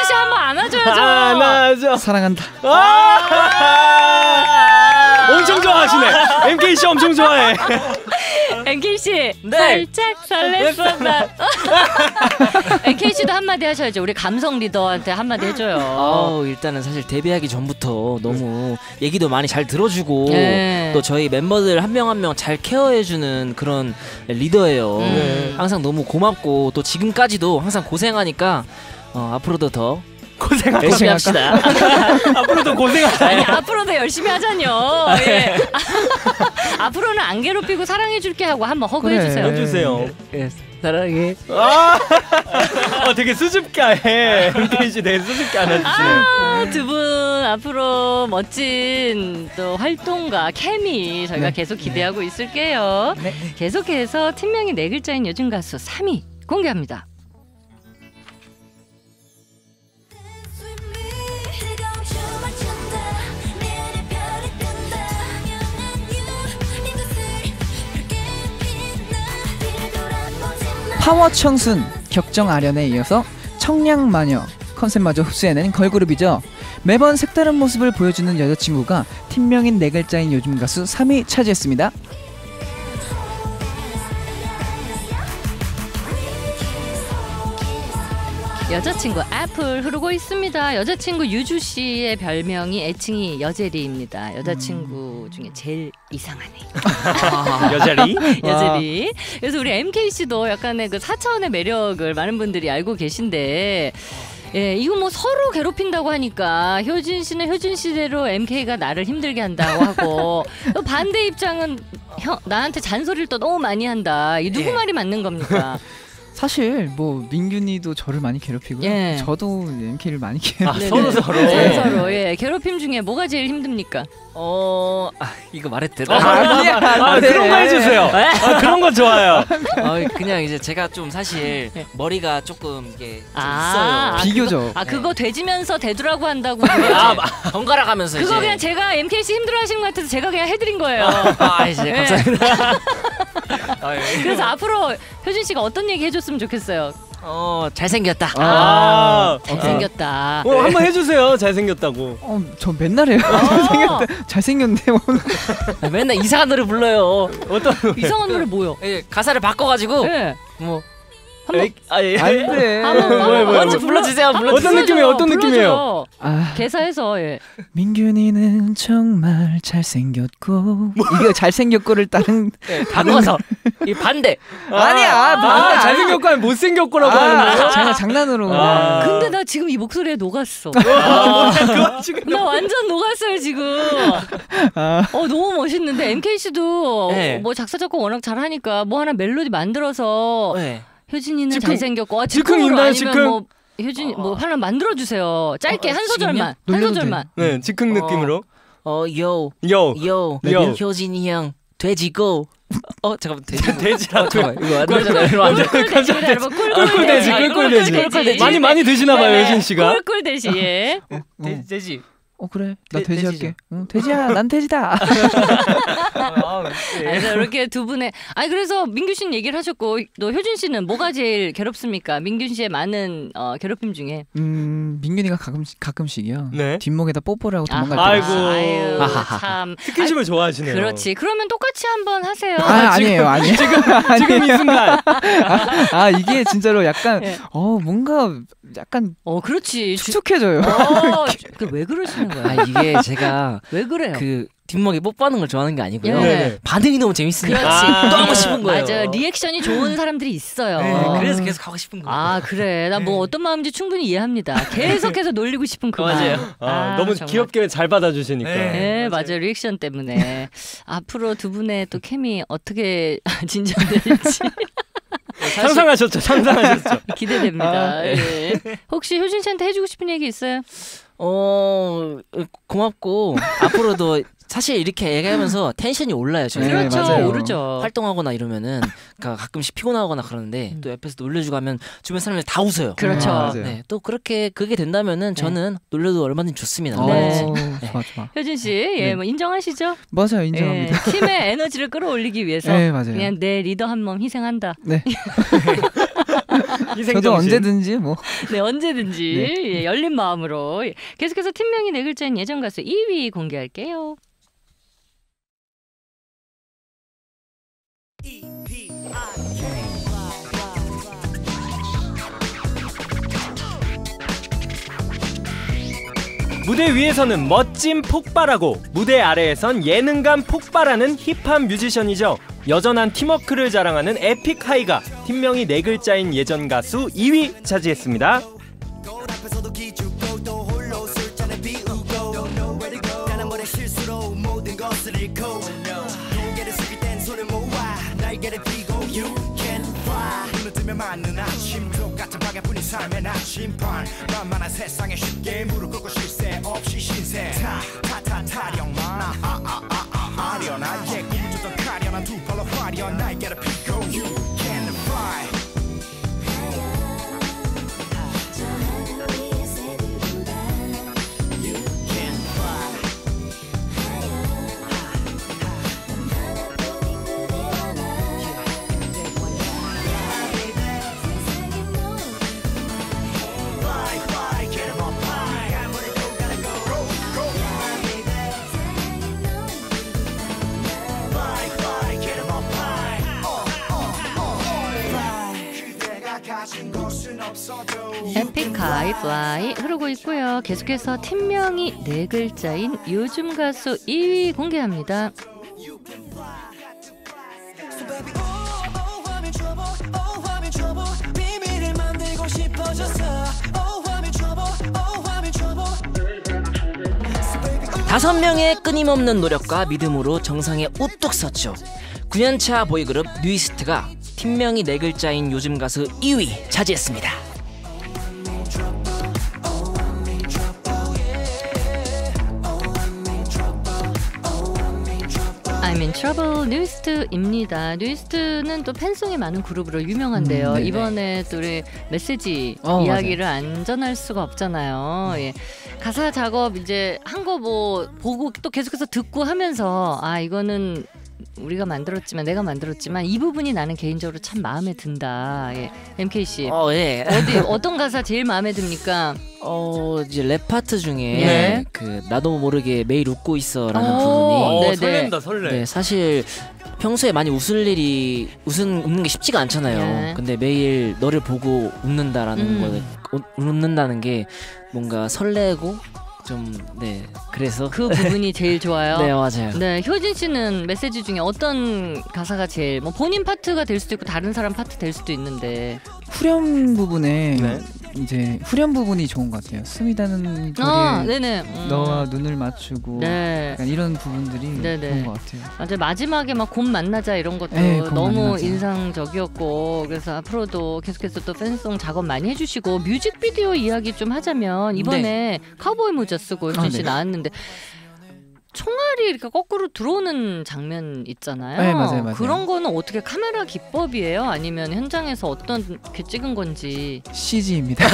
안아줘야죠. 안아줘. 사랑한다. 아~ 엄청 좋아하시네. 엠케이 씨 엄청 좋아해. 엠케이 씨 네. 살짝 설렜어 나. 엠케이 씨도 한마디 하셔야죠. 우리 감성 리더한테 한마디 해줘요. 어, 일단은 사실 데뷔하기 전부터 너무 얘기도 많이 잘 들어주고 네. 또 저희 멤버들 한 명 한 명 잘 케어해주는 그런 리더예요. 음. 항상 너무 고맙고 또 지금까지도 항상 고생하니까 어, 앞으로도 더 고생하자. 열심히 합시다. 앞으로도 고생하자. 아니, 앞으로도 열심히 하자뇨. 예. 앞으로는 안 괴롭히고 사랑해줄게 하고 한번 허그해주세요. 그래. 해주세요. 예, 사랑해. 아, 어, 되게 수줍게 해. 엠케이 씨 되게 수줍게 안아주시네요. 아, 두 분 앞으로 멋진 또 활동과 케미 저희가 네. 계속 기대하고 있을게요. 네. 계속해서 팀명이 네 글자인 요즘 가수 삼 위 공개합니다. 파워 청순 격정 아련에 이어서 청량마녀 컨셉마저 흡수해낸 걸그룹이죠. 매번 색다른 모습을 보여주는 여자친구가 팀명인 네 글자인 요즘 가수 삼 위 차지했습니다. 여자친구 애플 흐르고 있습니다. 여자친구 유주 씨의 별명이 애칭이 여제리입니다. 여자친구 중에 제일 이상하네. 여자리. 여제리. 그래서 우리 엠케이 씨도 약간의 그 사 차원의 매력을 많은 분들이 알고 계신데, 예, 이거 뭐 서로 괴롭힌다고 하니까 효진 씨는 효진 씨대로 엠케이가 나를 힘들게 한다고 하고 또 반대 입장은 형 나한테 잔소리를 또 너무 많이 한다. 이 누구 예. 말이 맞는 겁니까? 사실 뭐 민균이도 저를 많이 괴롭히고요. 예. 저도 엠케이를 많이 아, 괴롭히고 서로 서로. 네, 서로. 예, 괴롭힘 중에 뭐가 제일 힘듭니까? 어, 아, 이거 말해도 되나? 아니야. 아, 그런 거 해주세요. 아, 그런 거 좋아요. 어, 그냥 이제 제가 좀 사실 머리가 조금 이게 좀 아, 있어요. 비교죠. 아 그거 되지면서 되더라고 한다고. 아, 번갈아 가면서 그거 이제. 그냥 제가 엠케이 씨 힘들어하시는 것 같아서 제가 그냥 해드린 거예요. 아, 이제 네. 감사합니다. 아, 예. 그래서 앞으로 효진 씨가 어떤 얘기 해줬으면 좋겠어요. 어, 잘생겼다. 아, 잘생겼다. 어, 한번 해주세요. 잘생겼다고. 어, 저 맨날 해요. 어. 잘생겼다. 잘생겼네. 오늘. 아, 맨날 이상한 노래 불러요. 어떤 이상한 노래 뭐요? 예, 가사를 바꿔가지고 예. 뭐 한번 에이, 아, 예. 안 돼. 한번 뭐야, 한번 뭐야, 먼저 뭐야. 불러주세요, 한번 불러주세요. 어떤 느낌이에요, 어떤 불러줘요. 느낌이에요? 아, 개사해서 예. 민균이는 정말 잘생겼고 이거 잘생겼고를 다른 예, 바꿔서 이 반대. 아니야. 아, 아, 잘생겼고 아니 못생겼고라고 아, 하는 거예요? 제가 장난으로. 아. 근데 나 지금 이 목소리에 녹았어. 아, 그거 지금 나 완전 녹았어요 지금. 아. 어 너무 멋있는데 엠케이 씨도 네. 뭐 작사 작곡 워낙 잘하니까 뭐 하나 멜로디 만들어서 네. 효진이는 즉흥- 잘생겼고 아, 즉흥 즉흥으로 있나요, 아니면 즉흥? 뭐 효진 뭐 하나 만들어 주세요. 짧게 어, 한 소절만 지금요? 한 놀려도 소절만. 네, 즉흥 느낌으로. 어, 요, 요. 요, 요. 효진이 형, 돼지고. 어, 잠깐만, 돼지. 돼지라고. 잠깐만, 이거 안 되잖아요. 이거 안 돼. 꿀꿀돼지, 꿀꿀돼지, 꿀꿀돼지, 꿀꿀돼지. 많이 많이 드시나 봐요, 효진 씨가. 꿀꿀돼지. 예. 어. 돼지. 어 그래. 나 돼- 돼지 돼지죠. 할게. 응, 돼지야. 난 돼지다. 그래서 이렇게 두 분의 아니 그래서 민규 씨는 얘기를 하셨고 또 효진 씨는 뭐가 제일 괴롭습니까? 민규 씨의 많은 어, 괴롭힘 중에. 음, 민균이가 가끔씩 가끔씩이요. 네. 뒷목에다 뽀뽀를 하고 도망갈 아하, 때. 아이고. 아유, 아하하. 참. 스킨십을 좋아하시네요. 그렇지. 그러면 똑같이 한번 하세요. 아, 아니에요. 아니에요. 지금 지금 이 순간. 아, 이게 진짜로 약간 예. 어, 뭔가 약간 어, 그렇지. 주- 축축해져요. 어, 그 왜 그러시는 거야? 아, 이게 제가 왜 그래요? 그 뒷목에 뽀뽀하는 걸 좋아하는 게 아니고요. 네. 반응이 너무 재밌으니까 그렇지. 아. 또 하고 싶은 거예요. 맞아. 리액션이 좋은 사람들이 있어요. 네, 그래서 계속 하고 싶은 거예요. 아 그래 나 뭐 어떤 마음인지 충분히 이해합니다. 계속해서 놀리고 싶은 그 마음. 맞아요. 아, 아, 너무 정말. 귀엽게 잘 받아주시니까. 네. 네 맞아요 리액션 때문에 앞으로 두 분의 또 케미 어떻게 진전될지 상상하셨죠, 상상하셨죠. 기대됩니다. 아, 예. 혹시 효진 씨한테 해주고 싶은 얘기 있어요? 어, 고맙고 앞으로도 사실 이렇게 얘기하면서 텐션이 올라요. 저희. 네, 그렇죠 맞아요. 오르죠. 활동하거나 이러면은 그러니까 가끔씩 피곤하거나 그러는데 또 옆에서 놀려주고 하면 주변 사람들이 다 웃어요. 그렇죠. 아, 맞아요. 네, 또 그렇게 그게 된다면은 저는 놀려도 얼마든지 좋습니다. 어, 네. 좋아 좋아. 효진 씨, 예, 네. 뭐 인정하시죠? 맞아요. 인정합니다. 예, 팀의 에너지를 끌어올리기 위해서 네, 맞아요. 그냥 내 리더 한 몸 희생한다. 네. 희생정신. 저도 언제든지 뭐. 네, 언제든지 네. 예, 열린 마음으로. 예. 계속해서 팀명이 네 글자인 예전 가수 이 위 공개할게요. 무대 위에서는 멋짐 폭발하고 무대 아래에선 예능감 폭발하는 힙합 뮤지션이죠. 여전한 팀워크를 자랑하는 에픽하이가 팀명이 네 글자인 예전 가수 이 위 차지했습니다. 맞는 아침 똑같은 방향뿐인 삶의 나침반 만만한 세상에 쉽게 무릎 꿇고 쉴 새 없이 신세 타타타 타령만 아아아아 아련한 예 꿈을 쫓던 가련한 두 발로 화려한 날개를 펴고 You can fly You can fly 에픽하이 플라이 흐르고 있고요. 계속해서 팀명이 네 글자인 요즘 가수 이 위 공개합니다. 다섯 명의 끊임없는 노력과 믿음으로 정상에 우뚝 섰죠. 구 년차 보이그룹 뉴이스트가 팀명이 네 글자인 요즘 가수 이 위 차지했습니다. I'm in trouble 뉴이스트입니다. 뉴이스트는 또 팬송이 많은 그룹으로 유명한데요. 음, 이번에 또 우리 메시지 어, 이야기를 안 전할 수가 없잖아요. 예. 가사 작업 이제 한 거 뭐 보고 또 계속해서 듣고 하면서 아 이거는 우리가 만들었지만 내가 만들었지만 이 부분이 나는 개인적으로 참 마음에 든다. 예. 엠케이 씨 어, 예. 어디 어떤 가사 제일 마음에 듭니까? 어 이제 랩 파트 중에 네. 그 나도 모르게 매일 웃고 있어라는 오, 부분이 어, 네네. 설렌다 설레. 네, 사실 평소에 많이 웃을 일이 웃은 웃는 게 쉽지가 않잖아요. 네. 근데 매일 너를 보고 웃는다라는 음. 거 웃는다는 게 뭔가 설레고 좀 네 그래서 그 부분이 제일 좋아요. 네 맞아요. 네, 효진 씨는 메시지 중에 어떤 가사가 제일 뭐 본인 파트가 될 수도 있고 다른 사람 파트 될 수도 있는데 후렴 부분에 네. 이제 후렴 부분이 좋은 것 같아요. 스미다는 아, 거리에 네네. 음. 너와 눈을 맞추고 네. 약간 이런 부분들이 네네. 좋은 것 같아요. 맞아요. 마지막에 막 곧 만나자 이런 것도 네, 곧 너무 만나자. 인상적이었고 그래서 앞으로도 계속해서 또 팬송 작업 많이 해주시고 뮤직비디오 이야기 좀 하자면 이번에 카우보이 모자 쓰고 효진 아, 씨 네. 나왔는데 총알이 이렇게 거꾸로 들어오는 장면 있잖아요. 네, 맞아요, 맞아요. 그런 거는 어떻게 카메라 기법이에요? 아니면 현장에서 어떻게 찍은 건지? 씨지입니다.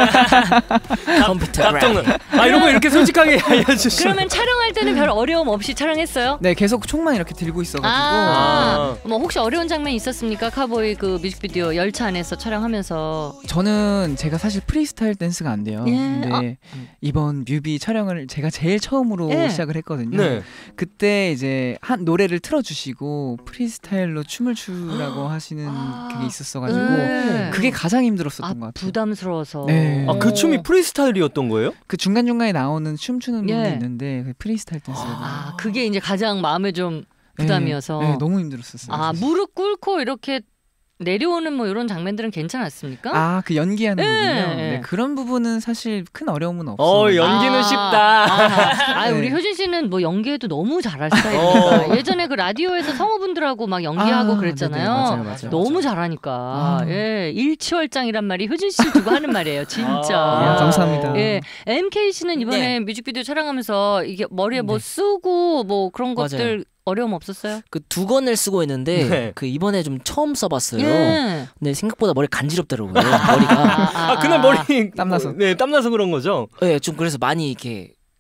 컴퓨터 깜짝 놀. 아 이런 거 이렇게 솔직하게 알려주시면. 그러면 촬영할 때는 별 어려움 없이 촬영했어요? 네, 계속 총만 이렇게 들고 있어가지고 아, 뭐 혹시 어려운 장면 있었습니까? 카보이 그 뮤직비디오 열차 안에서 촬영하면서. 저는 제가 사실 프리스타일 댄스가 안 돼요. 예. 근데 아. 이번 뮤비 촬영을 제가 제일 처음으로 예. 시작을 했거든요. 네. 그때 이제 한 노래를 틀어주시고 프리스타일로 춤을 추라고 하시는 아. 그게 있었어가지고 네. 그게 가장 힘들었었던 아, 것 같아요. 부담스러워서. 네. 아 그 춤이 프리스타일이었던 거예요? 그 중간 중간에 나오는 춤추는 예. 부분이 있는데 그 프리스타일 댄스거든요. 아, 그게 이제 가장 마음에 좀 부담이어서. 네, 네, 너무 힘들었었어요. 아, 사실. 무릎 꿇고 이렇게 내려오는 뭐 이런 장면들은 괜찮았습니까? 아, 그 연기하는 네. 부분요. 네. 네, 그런 부분은 사실 큰 어려움은 없어요. 어 연기는 아, 쉽다. 아, 아, 우리 네. 효진 씨는 뭐 연기해도 너무 잘할 스타일이니까. 어. 예전에 그 라디오에서 성우분들하고 막 연기하고 아, 그랬잖아요. 네네, 맞아요, 맞아요. 너무 잘하니까. 아. 예, 일치월장이란 말이 효진 씨를 두고 하는 말이에요. 진짜. 아, 감사합니다. 예, 엠케이 씨는 이번에 뮤직비디오 촬영하면서 이게 머리에 뭐 네. 쓰고 뭐 그런 맞아요. 것들 어려움 없었어요? 그 두 건을 쓰고 있는데 네. 그 이번에 좀 처음 써봤어요. 예. 근데 생각보다 머리 간지럽더라고요. 머리가. 아 그날 머리 땀나서. 네 땀나서 그런 거죠. 네, 좀 그래서 많이 이렇게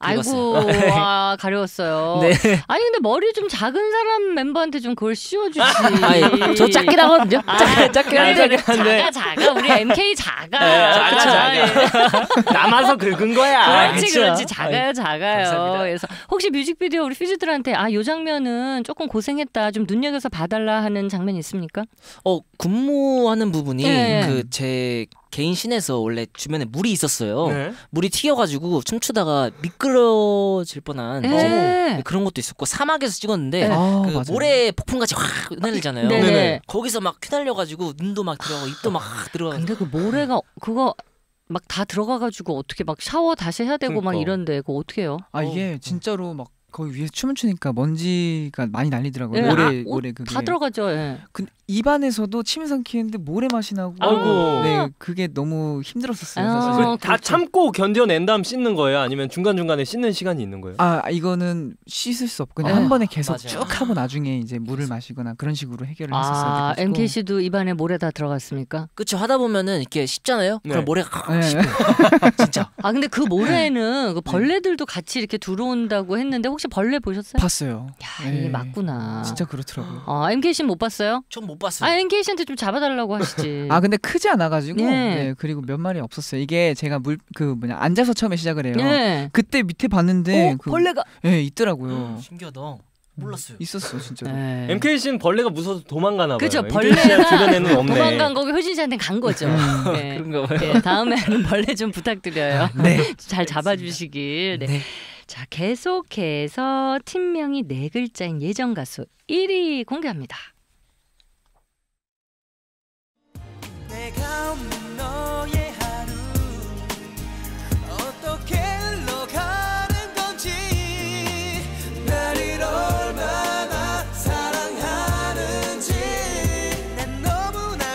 아이고, 와, 가려웠어요. 네. 아니 근데 머리 좀 작은 사람 멤버한테 좀 그걸 씌워주지. 아니, 저 작긴 하거든요. 작, 작긴 한데. 작아 작아 우리 엠케이 작아. 네, 작아, 작아. 남아서 긁은 거야. 그렇지 그쵸? 그렇지 작아요 아이, 작아요. 감사합니다. 그래서 혹시 뮤직비디오 우리 퓨즈들한테 아 요 장면은 조금 고생했다 좀 눈여겨서 봐달라 하는 장면이 있습니까? 어 군무하는 부분이 네. 그 제 개인 씬에서 원래 주변에 물이 있었어요. 네. 물이 튀어가지고 춤추다가 미끄러질 뻔한 이제 네. 그런 것도 있었고 사막에서 찍었는데 네. 아, 그 맞아요. 모래 폭풍같이 확 흩날리잖아요. 네네. 네네. 거기서 막 휘날려가지고 눈도 막 들어가고 입도 막 들어가고. 근데 그 모래가 그거 막 다 들어가가지고 어떻게 막 샤워 다시 해야 되고 막 그러니까. 이런데 그거 어떻게 해요? 아 이게 진짜로 막 거기 위에서 춤을 추니까 먼지가 많이 날리더라고요. 네, 모래 아, 모래 그게. 다 들어가죠. 예. 그 입안에서도 침이 삼키는데 모래 맛이 나고. 아이고. 네, 그게 너무 힘들었었어요. 아. 사실. 그걸 다 참고 견뎌낸 다음 씻는 거예요? 아니면 중간중간에 씻는 시간이 있는 거예요? 아 이거는 씻을 수 없고 그냥 아, 한 번에 계속 맞아요. 쭉 하고 나중에 이제 물을 마시거나 그런 식으로 해결을 했었어요. 아 그래가지고. 엠케이 씨도 입안에 모래 다 들어갔습니까? 그쵸 하다 보면은 이렇게 씹잖아요. 네. 그럼 모래가 네. 씹혀요. 진짜. 아 근데 그 모래에는 그 벌레들도 같이 이렇게 들어온다고 했는데 혹시 벌레 보셨어요? 봤어요. 야 이게 네. 맞구나. 진짜 그렇더라고요. 아 엠케이 씨는 못 봤어요? 전 못 봤어요. 아 엠케이 씨한테 좀 잡아달라고 하시지. 아 근데 크지 않아가지고 네. 네, 그리고 몇 마리 없었어요. 이게 제가 물 그 뭐냐 앉아서 처음에 시작을 해요. 네. 그때 밑에 봤는데 어, 그, 벌레가. 예 있더라고요. 신기하다. 몰랐어요. 있었어 진짜. 로 네. 엠케이 씨는 벌레가 무서워서 도망가나 봐요. 그죠 엠케이 씨가 벌레가 주변에는 없네. 도망간 거고 효진 씨한테 간 거죠. 네. 그런가 봐요. 네, 다음에는 벌레 좀 부탁드려요. 네. 잘 잡아주시길. 네. 네. 자 계속해서 팀명이 네 글자인 예전 가수 일 위 공개합니다. 내가 없는 너의 하루 어떻게 흘러가는 건지 나를 얼마나 사랑하는지 난 너무나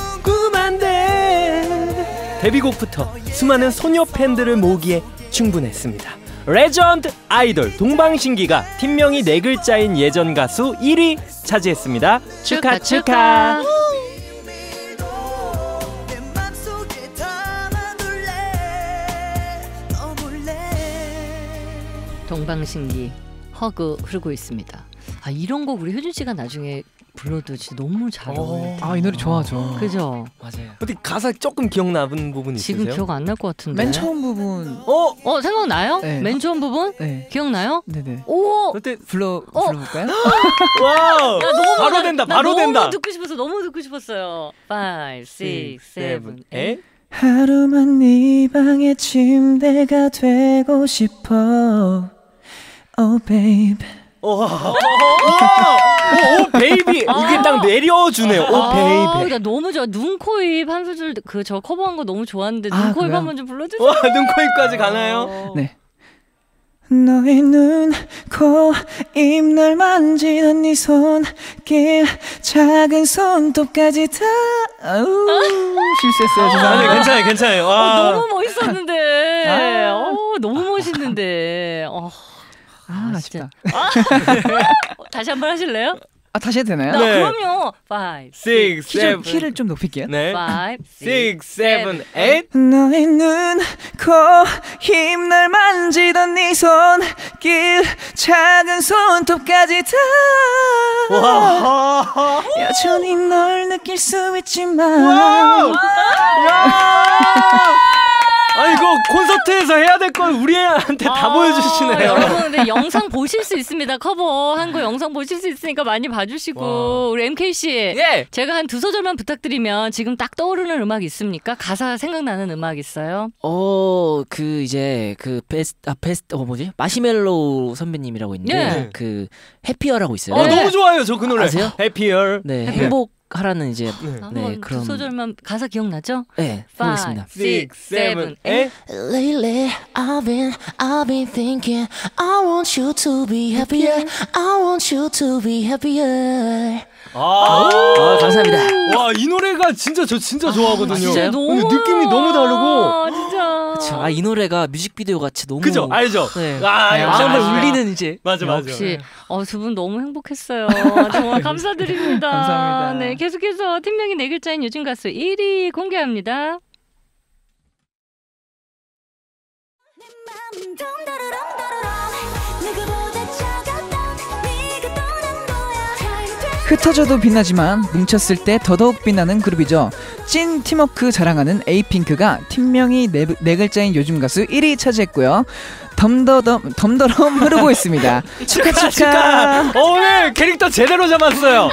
궁금한데 데뷔곡부터 수많은 소녀 팬들을 모으기에 충분했습니다. 레전드 아이돌 동방신기가 팀명이 네 글자인 예전 가수 일 위 차지했습니다. 축하 축하. 내 맘속에 담아둘래 너 몰래 동방신기 허그 흐르고 있습니다. 아 이런 곡 우리 효진 씨가 나중에 불러도 진짜 너무 잘 어울릴 텐데. 아 이 노래 좋아하죠. 그죠? 맞아요. 어떻게 가사 조금 기억나는 부분 있으세요? 지금 기억 안 날 것 같은데. 맨 처음 부분. 어? 어 생각나요? 네. 맨 처음 부분 네. 기억나요? 네네. 오. 그때 불러 어. 불러볼까요? 와우. 야, 너무 바로 나- 된다. 나 바로 너무 된다. 듣고 싶어서 너무 듣고 싶었어요. five, six, seven, eight. 하루만 네 방의 침대가 되고 싶어. Oh babe. 오, 오, 베이비. 이게 딱 내려주네요. 오, 아, 베이비. 나 너무 좋아. 눈, 코, 입 한 소절 그 저 커버한 거 너무 좋았는데 아, 눈, 코, 입 그래요? 한번 좀 불러주세요. 와, 눈, 코, 입까지 가나요? 네. 너의 눈, 코, 입 날 만지던 네 손길 작은 손톱까지 다 아우 실수했어요. 아니, 죄송합니다. 괜찮아요, 괜찮아요. 어, 와. 너무 멋있었는데. 아. 어, 너무 멋있는데. 어, 아 진짜. 아쉽다. 어, 다시 한번 하실래요? 아 다시 해도 되나요? 아, 네. 그럼요. five, six, 키 좀, seven. 키를 좀 높일게요. 네. five, six, seven, eight. 너의 눈, 코, 입 날 만지던 네 손길 작은 손톱까지 다 와. 여전히 널 느낄 수 있지만 와우. 야. 아니 이거 콘서트에서 해야 될 걸 우리 애한테 다 아, 보여주시네요. 여러분 근데 영상 보실 수 있습니다. 커버한 거 영상 보실 수 있으니까 많이 봐주시고 와. 우리 엠케이 씨 예. 제가 한 두 소절만 부탁드리면 지금 딱 떠오르는 음악 있습니까? 가사 생각나는 음악 있어요? 어, 그 이제 그 베스트 아 베스트 어 뭐지? 마시멜로우 선배님이라고 있는데 네. 그 해피어라고 있어요. 어 네. 너무 좋아요 저 그 노래. 아세요? Happier. 네, 행복하라는 이제 네. 한번 네, 두 그럼 소절만 가사 기억나죠? 네, five, 보겠습니다. six, seven, eight. Lately I've been I've been thinking I want you to be happier I want you to be happier 아, 아, 감사합니다. 와 이 노래가 진짜 저 진짜 좋아하거든요. 진짜요? 근데 느낌이 너무 다르고. 진짜. 그쵸. 아, 이 노래가 뮤직비디오 같이 너무 그죠? 알죠? 네. 아, 역시 마음을 아시죠? 울리는 이제 맞아 맞아. 역시 어, 두 분 너무 행복했어요. 정말 감사드립니다. 감사합니다. 네, 계속해서 팀명이 네 글자인 요즘 가수 일 위 공개합니다. 내 맘 덩달아덩달 누구보다 차가웠던 네가 떠난 거야. 흩어져도 빛나지만 뭉쳤을 때 더더욱 빛나는 그룹이죠. 찐 팀워크 자랑하는 에이핑크가 팀명이 네, 네 글자인 요즘 가수 일 위 차지했고요. 덤더덤 덤더럼 흐르고 있습니다. 축하 축하. 축하. 어, 오늘 캐릭터 제대로 잡았어요.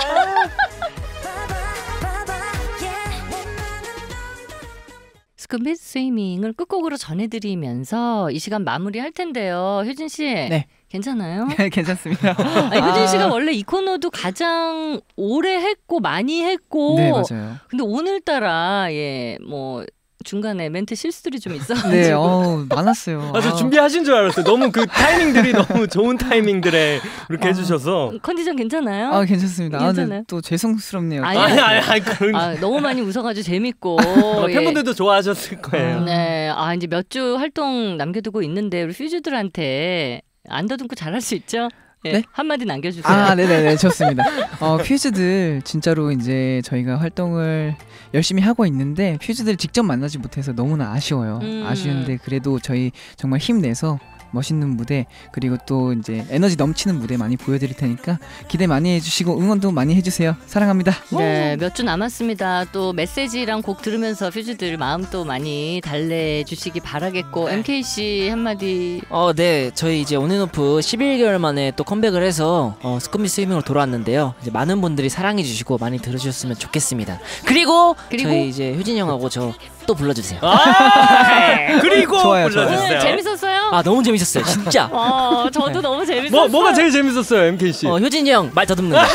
스쿠비 스위밍을 끝곡으로 전해드리면서 이 시간 마무리할 텐데요. 효진 씨, 네. 괜찮아요? 괜찮습니다. 아니, 효진 씨가 원래 이 코너도 가장 오래 했고 많이 했고, 네, 맞아요. 근데 오늘따라 예 뭐 중간에 멘트 실수들이 좀 있어가지고 네, 어, 많았어요. 아, 저 준비하신 줄 알았어요. 너무 그 타이밍들이 너무 좋은 타이밍들에 이렇게 아. 해주셔서. 컨디션 괜찮아요? 아, 괜찮습니다. 아, 괜찮아요? 근데 또 죄송스럽네요. 아니, 아니 아니 아니 그런. 아, 너무 많이 웃어가지고 재밌고 어, 예. 팬분들도 좋아하셨을 거예요. 네, 아 이제 몇 주 활동 남겨두고 있는데 우리 퓨즈들한테 안 더듬고 잘할 수 있죠? 예, 네? 한마디 남겨주세요. 아, 네네네, 좋습니다. 어, 퓨즈들 진짜로 이제 저희가 활동을 열심히 하고 있는데 퓨즈들 직접 만나지 못해서 너무나 아쉬워요. 음. 아쉬운데 그래도 저희 정말 힘내서 멋있는 무대 그리고 또 이제 에너지 넘치는 무대 많이 보여드릴 테니까 기대 많이 해주시고 응원도 많이 해주세요. 사랑합니다. 네, 몇 주 남았습니다. 또 메시지랑 곡 들으면서 퓨즈들 마음 또 많이 달래주시기 바라겠고 엠케이 씨 한마디. 어, 네. 저희 이제 온앤오프 십일 개월 만에 또 컴백을 해서 어, 스쿠비 스위밍으로 돌아왔는데요. 이제 많은 분들이 사랑해 주시고 많이 들어주셨으면 좋겠습니다. 그리고, 그리고? 저희 이제 효진이 형하고 저 또 불러주세요. 아, 그리고 좋아요, 불러주세요. 오늘 재밌었어요? 아, 너무 재밌었어요. 진짜. 어, 저도 너무 재밌었어요. 뭐 뭐가 제일 재밌었어요, 엠케이 씨? 어, 효진이 형 말 더듬는다.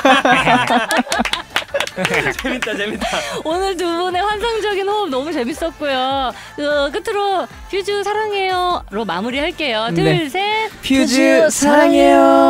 재밌다 재밌다. 오늘 두 분의 환상적인 호흡 너무 재밌었고요. 그 끝으로 퓨즈 사랑해요로 마무리할게요. 둘, 네. 셋. 퓨즈 사랑해요.